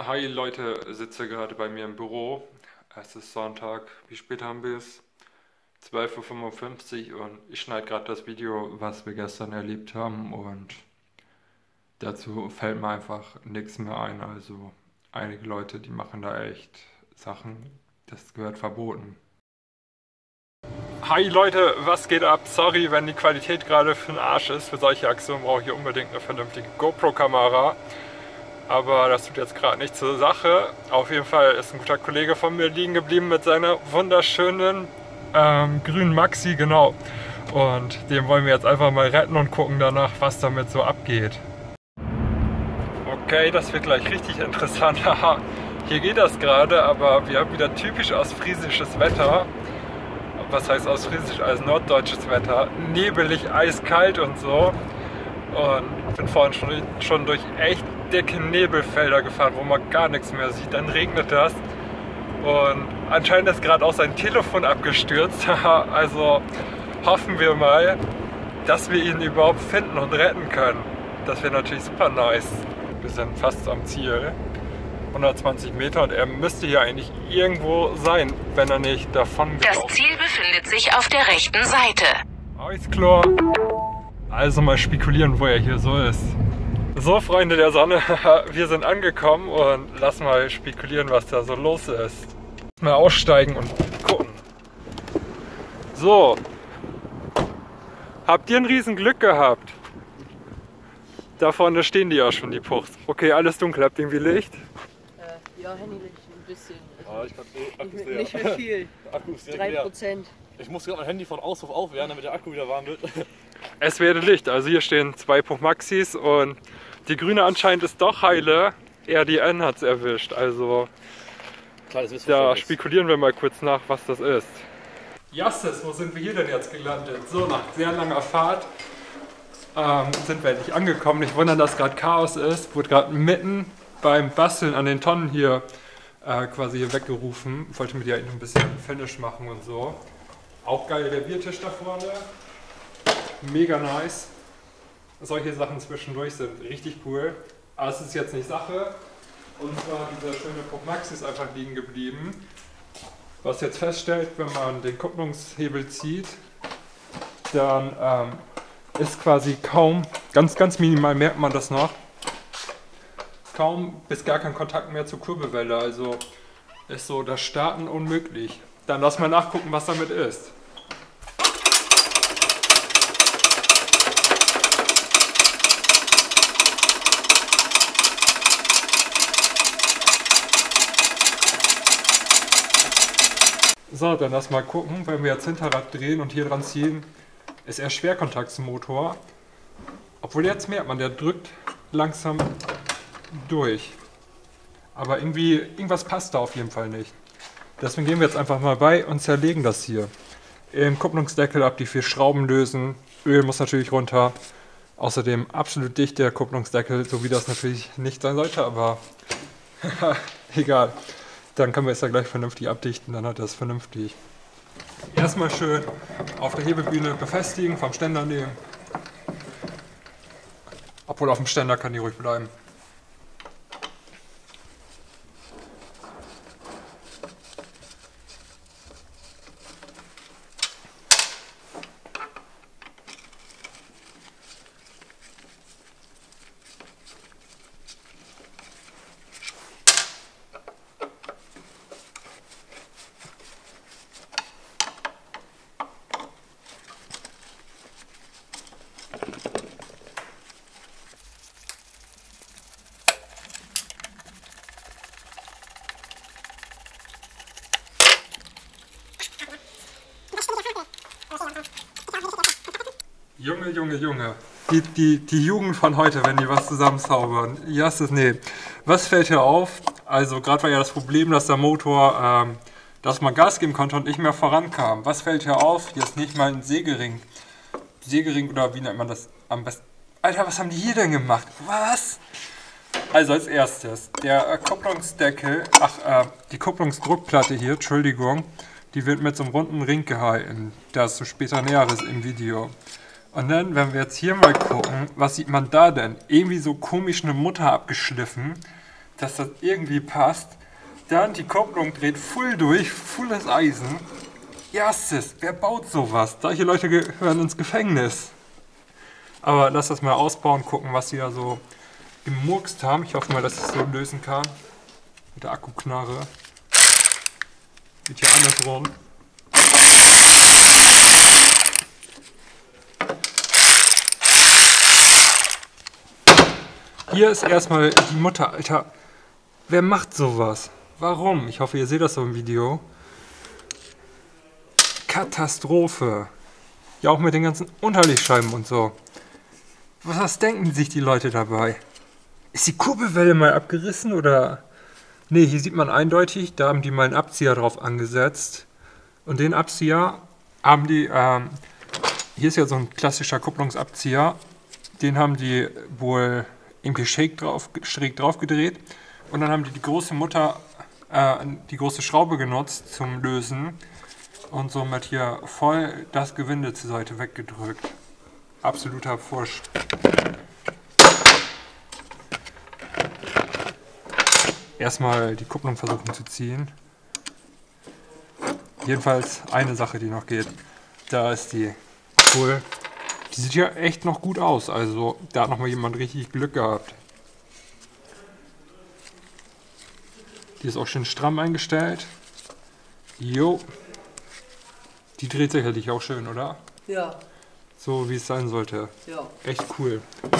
Hi Leute, sitze gerade bei mir im Büro. Es ist Sonntag. Wie spät haben wir es? 12:55 Uhr und ich schneide gerade das Video, was wir gestern erlebt haben, und dazu fällt mir einfach nichts mehr ein. Also einige Leute, die machen da echt Sachen, das gehört verboten. Hi Leute, was geht ab? Sorry, wenn die Qualität gerade für den Arsch ist. Für solche Aktionen brauche ich hier unbedingt eine vernünftige GoPro-Kamera. Aber das tut jetzt gerade nicht zur Sache. Auf jeden Fall ist ein guter Kollege von mir liegen geblieben mit seiner wunderschönen grünen Maxi, genau. Und den wollen wir jetzt einfach mal retten und gucken danach, was damit so abgeht. Okay, das wird gleich richtig interessant. Hier geht das gerade, aber wir haben wieder typisch ostfriesisches Wetter. Was heißt ostfriesisch? Als norddeutsches Wetter. Nebelig, eiskalt und so. Und bin vorhin schon durch echt dicke Nebelfelder gefahren, wo man gar nichts mehr sieht. Dann regnet das. Und anscheinend ist gerade auch sein Telefon abgestürzt. Also hoffen wir mal, dass wir ihn überhaupt finden und retten können. Das wäre natürlich super nice. Wir sind fast am Ziel. 120 Meter, und er müsste hier eigentlich irgendwo sein, wenn er nicht davon gelaufen ist. Das Ziel befindet sich auf der rechten Seite. Alles klar. Also mal spekulieren, wo er hier so ist. So, Freunde der Sonne, wir sind angekommen und lass mal spekulieren, was da so los ist. Mal aussteigen und gucken. So. Habt ihr ein riesen Glück gehabt? Da vorne stehen die ja schon, die Puchs. Okay, alles dunkel. Habt ihr irgendwie Licht? Ja, Handylicht ein bisschen. Ja, ich kann Akku ist leer. Nicht mehr viel. Der Akku ist direkt leer. 3%. Ich muss gerade mein Handy von Ausruf aufwärmen, damit der Akku wieder warm wird. Es werde Licht. Also hier stehen 2 Maxis und die grüne anscheinend ist doch heile. RDN hat es erwischt. Also da spekulieren wir mal kurz nach, was das ist. Jasses, wo sind wir hier denn jetzt gelandet? So, nach sehr langer Fahrt sind wir endlich angekommen. Nicht wundern, dass gerade Chaos ist. Wurde gerade mitten beim Basteln an den Tonnen hier quasi hier weggerufen. Ich wollte mir die eigentlich ein bisschen Finish machen und so. Auch geil, der Biertisch da vorne. Mega nice. Solche Sachen zwischendurch sind richtig cool. Aber es ist jetzt nicht Sache. Und zwar dieser schöne Maxi ist einfach liegen geblieben. Was jetzt feststellt, wenn man den Kupplungshebel zieht, dann ist quasi kaum, ganz minimal merkt man das noch, kaum bis gar kein Kontakt mehr zur Kurbelwelle. Also ist so das Starten unmöglich. Dann lass mal nachgucken, was damit ist. So, dann lass mal gucken, wenn wir jetzt Hinterrad drehen und hier dran ziehen, ist er Schwerkontaktsmotor. Obwohl jetzt merkt man, der drückt langsam durch. Aber irgendwie, irgendwas passt da auf jeden Fall nicht. Deswegen gehen wir jetzt einfach mal bei und zerlegen das hier. Im Kupplungsdeckel ab die 4 Schrauben lösen. Öl muss natürlich runter. Außerdem absolut dicht der Kupplungsdeckel, so wie das natürlich nicht sein sollte, aber egal. Dann können wir es ja gleich vernünftig abdichten, dann hat er es vernünftig. Erstmal schön auf der Hebebühne befestigen, vom Ständer nehmen. Obwohl auf dem Ständer kann die ruhig bleiben. Junge. Die Jugend von heute, wenn die was zusammenzaubern. Nee. Was fällt hier auf? Also gerade war ja das Problem, dass der Motor, dass man Gas geben konnte und nicht mehr vorankam. Was fällt hier auf? Hier ist nicht mal ein Sägering. Sägering, oder wie nennt man das am besten? Alter, was haben die hier denn gemacht? Was? Also als erstes, der Kupplungsdeckel, die Kupplungsdruckplatte hier, Entschuldigung, die wird mit so einem runden Ring gehalten. Dazu später Näheres im Video. Und dann, wenn wir jetzt hier mal gucken, was sieht man da denn? Irgendwie so komisch eine Mutter abgeschliffen. dass das irgendwie passt. Dann die Kupplung dreht voll durch, volles Eisen. Erstes, wer baut sowas? Solche Leute gehören ins Gefängnis. Aber lass das mal ausbauen, gucken, was sie da so gemurkst haben. Ich hoffe mal, dass ich es so lösen kann. Mit der Akkuknarre. Geht hier andersrum. Hier ist erstmal die Mutter, Alter. Wer macht sowas? Warum? Ich hoffe, ihr seht das so im Video. Katastrophe. Ja, auch mit den ganzen Unterlegscheiben und so. Was denken sich die Leute dabei? Ist die Kurbelwelle mal abgerissen oder? Ne, hier sieht man eindeutig, da haben die mal einen Abzieher drauf angesetzt. Und den Abzieher haben die, hier ist ja so ein klassischer Kupplungsabzieher. Den haben die wohl irgendwie schräg drauf gedreht. Und dann haben die große Mutter, die große Schraube genutzt zum Lösen. Und somit hier voll das Gewinde zur Seite weggedrückt. Absoluter Pfusch. Erstmal die Kupplung versuchen zu ziehen. Jedenfalls eine Sache, die noch geht. Da ist die cool. Die sieht ja echt noch gut aus. Also da hat noch mal jemand richtig Glück gehabt. Die ist auch schön stramm eingestellt. Jo. Die dreht sicherlich auch schön, oder? Ja. So wie es sein sollte. Ja. Echt cool.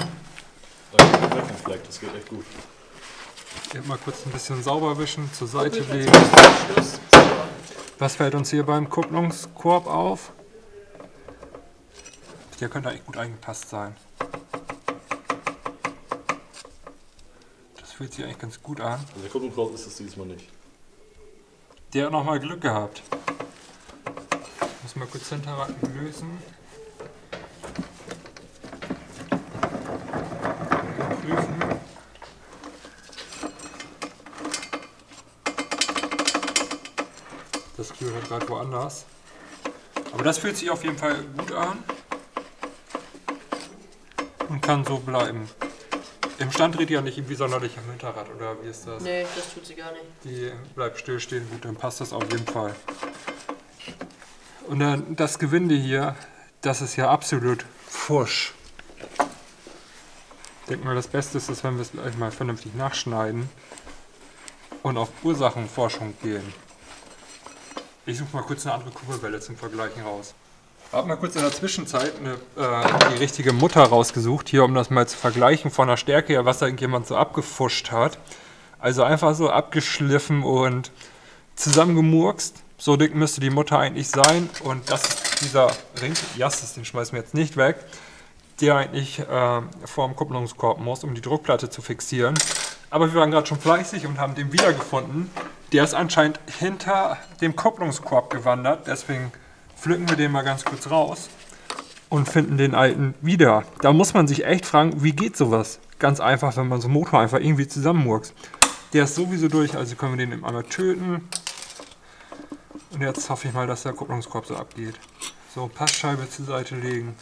Das geht echt gut. Hier mal kurz ein bisschen sauber wischen, zur Seite legen. Was fällt uns hier beim Kupplungskorb auf? Der könnte eigentlich gut eingepasst sein. Das fühlt sich eigentlich ganz gut an. Also der Kupplungskorb ist es diesmal nicht. Der hat nochmal Glück gehabt. Muss mal kurz Hinterrad lösen. Prüfen. Das Kühl hat gerade woanders. Aber das fühlt sich auf jeden Fall gut an. Und kann so bleiben. Im Stand dreht die ja nicht irgendwie sonderlich am Hinterrad, oder wie ist das? Nee, das tut sie gar nicht. Die bleibt stillstehen, gut, dann passt das auf jeden Fall. Und dann das Gewinde hier, das ist ja absolut Pfusch. Ich denke mal, das Beste ist, wenn wir es gleich mal vernünftig nachschneiden und auf Ursachenforschung gehen. Ich suche mal kurz eine andere Kurbelwelle zum Vergleichen raus. Ich habe mal kurz in der Zwischenzeit die richtige Mutter rausgesucht, hier um das mal zu vergleichen von der Stärke her, was da irgendjemand so abgefuscht hat. Also einfach so abgeschliffen und zusammengemurkst. So dick müsste die Mutter eigentlich sein. Und das ist dieser Ring, Jasses, den schmeißen wir jetzt nicht weg, der eigentlich vor dem Kupplungskorb muss, um die Druckplatte zu fixieren. Aber wir waren gerade schon fleißig und haben den wiedergefunden. Der ist anscheinend hinter dem Kupplungskorb gewandert, deswegen pflücken wir den mal ganz kurz raus und finden den alten wieder. Da muss man sich echt fragen, wie geht sowas? Ganz einfach, wenn man so einen Motor einfach irgendwie zusammenmurkst. Der ist sowieso durch, also können wir den einmal töten. Und jetzt hoffe ich mal, dass der Kupplungskorb so abgeht. So, Passscheibe zur Seite legen.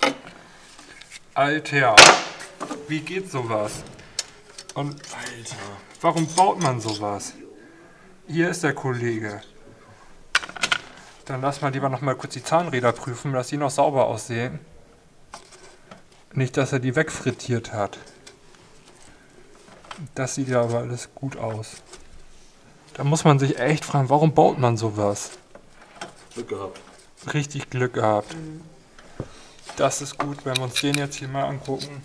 Alter, wie geht sowas? Und Alter, warum baut man sowas? Hier ist der Kollege. Dann lass mal lieber noch mal kurz die Zahnräder prüfen, dass die noch sauber aussehen. Nicht, dass er die wegfrittiert hat. Das sieht ja aber alles gut aus. Da muss man sich echt fragen, warum baut man sowas? Glück gehabt. Richtig Glück gehabt. Das ist gut, wenn wir uns den jetzt hier mal angucken.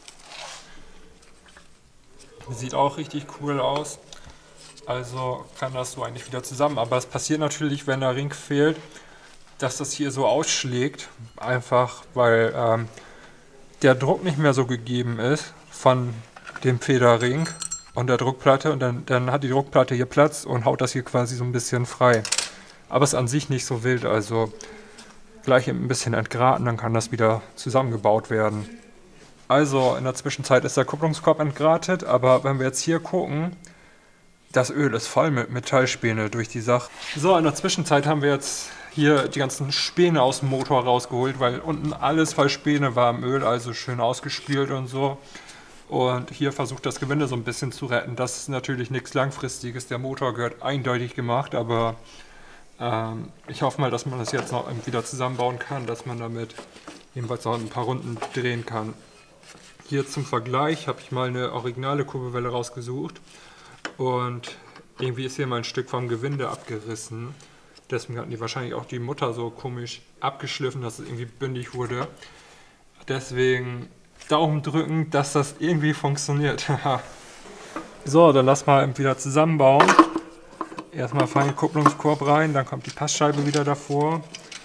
Sieht auch richtig cool aus. Also kann das so eigentlich wieder zusammen. Aber es passiert natürlich, wenn der Ring fehlt, dass das hier so ausschlägt. Einfach weil der Druck nicht mehr so gegeben ist von dem Federring und der Druckplatte. Und dann hat die Druckplatte hier Platz und haut das hier quasi so ein bisschen frei. Aber es ist an sich nicht so wild. Also gleich ein bisschen entgraten, dann kann das wieder zusammengebaut werden. Also in der Zwischenzeit ist der Kupplungskorb entgratet. Aber wenn wir jetzt hier gucken, das Öl ist voll mit Metallspäne durch die Sache. So, in der Zwischenzeit haben wir jetzt hier die ganzen Späne aus dem Motor rausgeholt, weil unten alles voll Späne war im Öl, also schön ausgespült und so. Und hier versucht das Gewinde so ein bisschen zu retten. Das ist natürlich nichts Langfristiges. Der Motor gehört eindeutig gemacht, aber ich hoffe mal, dass man das jetzt noch wieder zusammenbauen kann, dass man damit jedenfalls noch ein paar Runden drehen kann. Hier zum Vergleich habe ich mal eine originale Kurbelwelle rausgesucht und irgendwie ist hier mal ein Stück vom Gewinde abgerissen. Deswegen hatten die wahrscheinlich auch die Mutter so komisch abgeschliffen, dass es irgendwie bündig wurde. Deswegen Daumen drücken, dass das irgendwie funktioniert. So, dann lass mal wieder zusammenbauen. Erstmal feinen Kupplungskorb rein, dann kommt die Passscheibe wieder davor.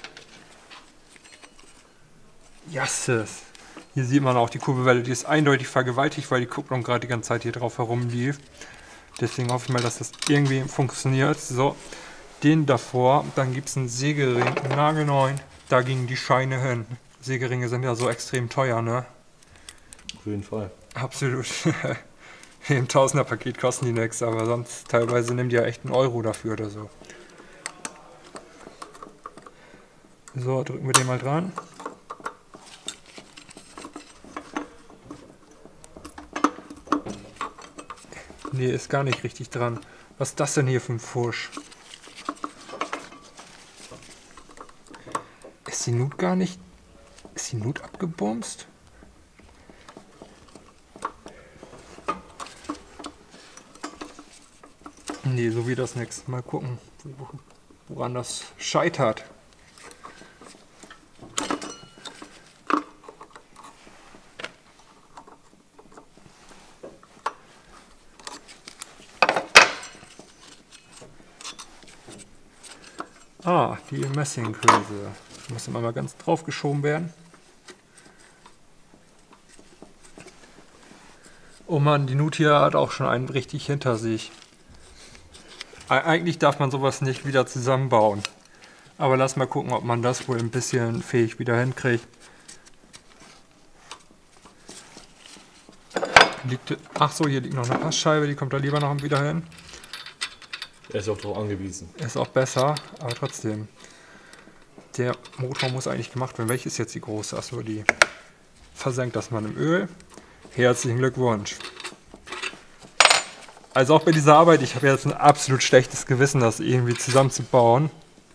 Jasses! Hier sieht man auch die Kurbelwelle, die ist eindeutig vergewaltigt, weil die Kupplung gerade die ganze Zeit hier drauf herumlief. Deswegen hoffe ich mal, dass das irgendwie funktioniert. So, den davor, dann gibt es einen Sägering, nagelneu, da gingen die Scheine hin. Sägeringe sind ja so extrem teuer, ne? Auf jeden Fall. Absolut. Im Tausender-Paket kosten die nichts, aber sonst teilweise nimmt die ja echt einen Euro dafür oder so. So, drücken wir den mal dran. Nee, ist gar nicht richtig dran. Was ist das denn hier für ein Fusch? Ist die Nut gar nicht... Ist die Nut abgebumst? Nee, so wie das nix. Mal gucken, woran das scheitert. Ah, die Messinghülse. Die muss immer mal ganz drauf geschoben werden. Oh Mann, die Nut hier hat auch schon einen richtig hinter sich. Eigentlich darf man sowas nicht wieder zusammenbauen. Aber lass mal gucken, ob man das wohl ein bisschen fähig wieder hinkriegt. Ach so, hier liegt noch eine Passscheibe, die kommt da lieber noch wieder hin. Er ist auch darauf angewiesen. Ist auch besser, aber trotzdem. Der Motor muss eigentlich gemacht werden. Welche ist jetzt die große? Achso, die versenkt das mal im Öl. Herzlichen Glückwunsch. Also auch bei dieser Arbeit, ich habe jetzt ein absolut schlechtes Gewissen, das irgendwie zusammenzubauen.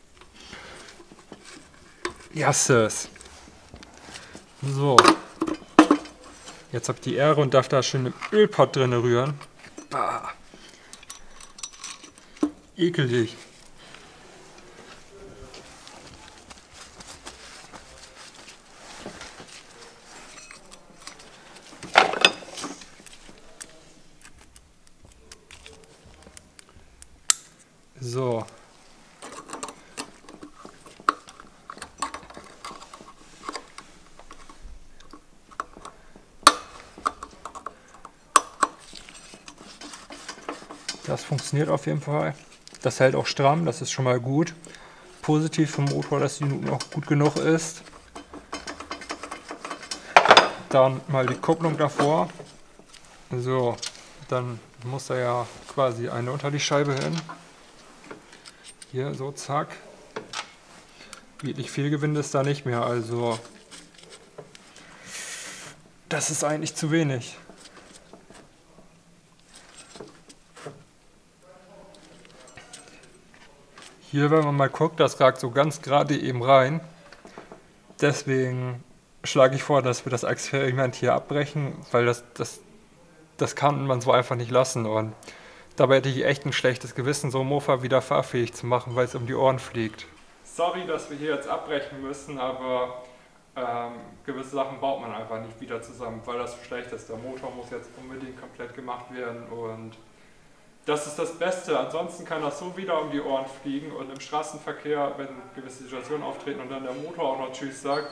Jasses. So. Jetzt habe ich die Ehre und darf da schön im Ölpott drin rühren. Bah. Ekelig. So. Das funktioniert auf jeden Fall. Das hält auch stramm, das ist schon mal gut. Positiv vom Motor, dass die Nut noch gut genug ist. Dann mal die Kupplung davor. So, dann muss da ja quasi eine unter die Scheibe hin. Hier, so, zack. Wirklich viel Gewinde ist da nicht mehr, also das ist eigentlich zu wenig. Hier, wenn man mal guckt, das ragt so ganz gerade eben rein. Deswegen schlage ich vor, dass wir das Experiment hier abbrechen, weil das kann man so einfach nicht lassen. Und dabei hätte ich echt ein schlechtes Gewissen, so ein Mofa wieder fahrfähig zu machen, weil es um die Ohren fliegt. Sorry, dass wir hier jetzt abbrechen müssen, aber gewisse Sachen baut man einfach nicht wieder zusammen, weil das so schlecht ist. Der Motor muss jetzt unbedingt komplett gemacht werden und das ist das Beste. Ansonsten kann das so wieder um die Ohren fliegen und im Straßenverkehr, wenn gewisse Situationen auftreten und dann der Motor auch noch Tschüss sagt,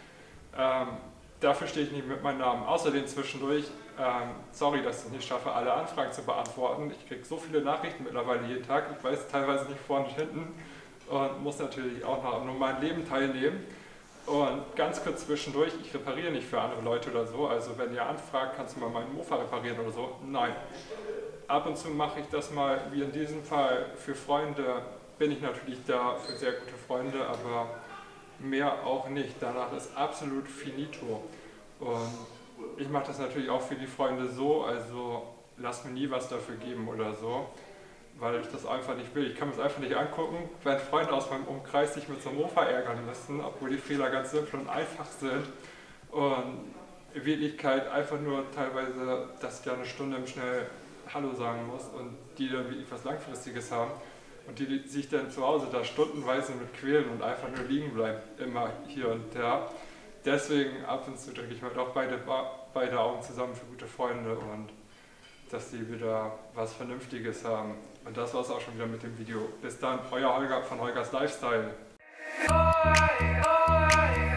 dafür stehe ich nicht mit meinem Namen. Außerdem zwischendurch, sorry, dass ich es nicht schaffe, alle Anfragen zu beantworten. Ich kriege so viele Nachrichten mittlerweile jeden Tag, ich weiß teilweise nicht vorne und hinten und muss natürlich auch noch am normalen Leben teilnehmen. Und ganz kurz zwischendurch, ich repariere nicht für andere Leute oder so, also wenn ihr anfragt, kannst du mal meinen Mofa reparieren oder so, nein. Ab und zu mache ich das mal, wie in diesem Fall, für Freunde bin ich natürlich da, für sehr gute Freunde, aber mehr auch nicht. Danach ist absolut finito. Und ich mache das natürlich auch für die Freunde so, also lass mir nie was dafür geben oder so, weil ich das einfach nicht will. Ich kann mir das einfach nicht angucken, wenn Freunde aus meinem Umkreis sich mit so einem Mofa ärgern müssen, obwohl die Fehler ganz simpel und einfach sind. Und in Wirklichkeit einfach nur teilweise, dass ich da eine Stunde schnell Hallo sagen muss und die dann wirklich was Langfristiges haben und die sich dann zu Hause da stundenweise mit quälen und einfach nur liegen bleiben, immer hier und da. Deswegen ab und zu drücke ich mir doch beide Augen zusammen für gute Freunde und dass sie wieder was Vernünftiges haben. Und das war es auch schon wieder mit dem Video. Bis dann, euer Holger von Holgers Lifestyle.